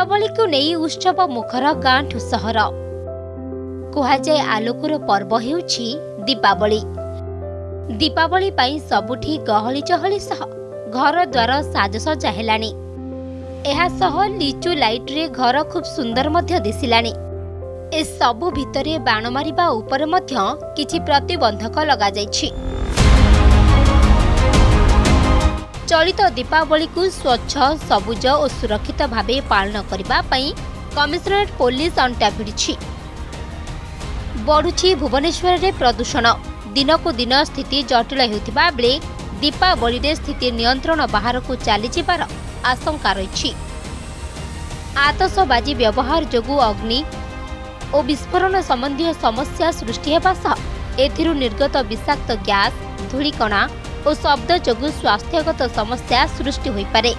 दीपावली को नहीं उत्सव मुखर गांठु सहर कुहाजाए आलोकर पर्व हेउछि दीपावली। दीपावली पाई सबुठी गहली चहली सह घर द्वार साजसजा हेलानी। एहा सह लिचु लाइट रे घर खूब सुंदर मध्य दिसिलानी। ए सबु भितरे बाण मारिबा ऊपर मध्य किछि प्रतिबंधक लगा जाइछि। चलित दीपावली को स्वच्छ सबुज और सुरक्षित भावे पालन करबा पई कमिशनरेट पुलिस अंटा भिड़ी। बढ़ुछि भुवनेश्वर रे प्रदूषण। दिन को दिन स्थिति जटिल हेउथिबा बेले दीपावली रे स्थिति नियंत्रण बाहर को चली जिबार आशंका रही। आतशबाजी व्यवहार जोगु अग्नि और विस्फोरण संबंधी समस्या सृष्टि हेबा सह एथिरु निर्गत विषाक्त गैस धूलिकणा और शब्द जोगु स्वास्थ्यगत समस्या सृष्टि होई पारे।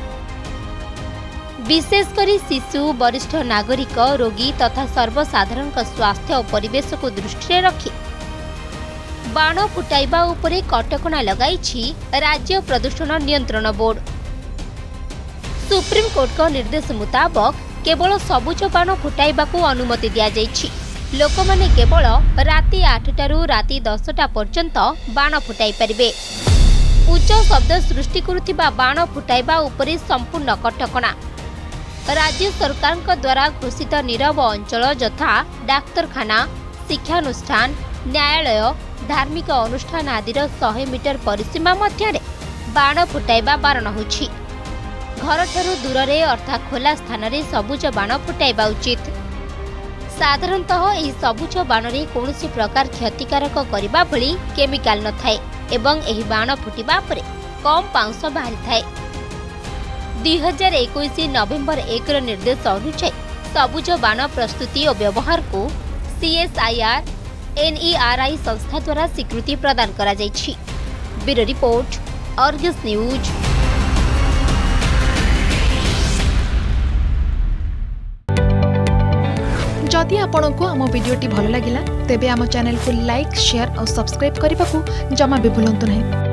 विशेषकर शिशु वरिष्ठ नागरिक रोगी तथा सर्वसाधारण स्वास्थ्य और परिवेश को दृष्टि रखी बाण फुटाइबा उपरे कटकणा लगाइछि राज्य प्रदूषण नियंत्रण बोर्ड। सुप्रीम कोर्ट का निर्देश मुताबक केवल सबुज बाण फुटाइबा को अनुमति दिया जाइछि। लोकमाने केवल राति 8टारू राति 10टा पर्यंत बाण फुटाई परिबे। उच्च शब्द सृष्टि करुथिबा बाण फुटाइबा उपरे संपूर्ण कटकणा। राज्य सरकार द्वारा घोषित नीरव अंचल यथा डाक्तरखाना शिक्षानुष्ठान न्यायालय धार्मिक अनुष्ठान आदि 100 मीटर परिसीमा मध्य बाण फुटाइबा बारण होछि। घर ठारू दूर रे अर्थात खोला स्थान रे सबुज बाण फुटाइबा उचित। साधारणतः एही सबुज बाण रे कौनसी प्रकार क्षतिकारक करिबा भली केमिकल न थाए एवं एही बाण फुटिबा परे कम पाउंस बाहरी थाए। 2021 नवेम्बर 1 निर्देश अनुसार सबुज बाण प्रस्तुति और व्यवहार को CSIR NERI संस्था द्वारा स्वीकृति प्रदान करा जाइछि। Bureau report Argus news. जदि आपंक आम भिडी भल लगा तेब आम चैनल को लाइक शेयर और सब्सक्राइब करने को जमा भी भूलु नहीं।